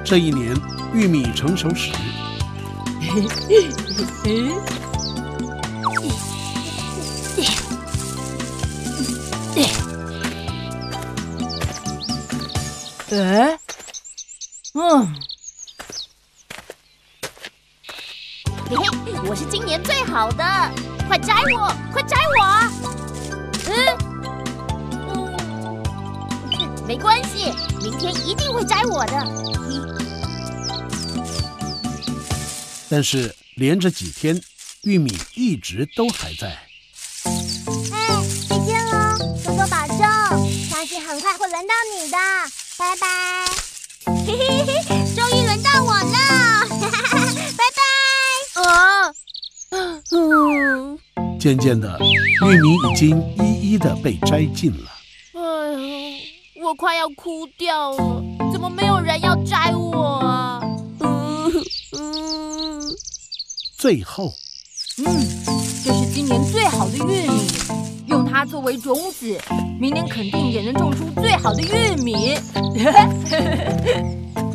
这一年玉米成熟时， 嘿嘿，我是今年最好的，快摘我，快摘我！没关系，明天一定会摘我的。 但是连着几天，玉米一直都还在。 哎，再见喽，多多保重，相信很快会轮到你的，拜拜。嘿嘿嘿，终于轮到我了，拜拜。 渐渐的，玉米已经一一的被摘尽了。 哎呦，我快要哭掉了，怎么没有人要摘我啊？ 最后， 这是今年最好的玉米，用它作为种子，明年肯定也能种出最好的玉米。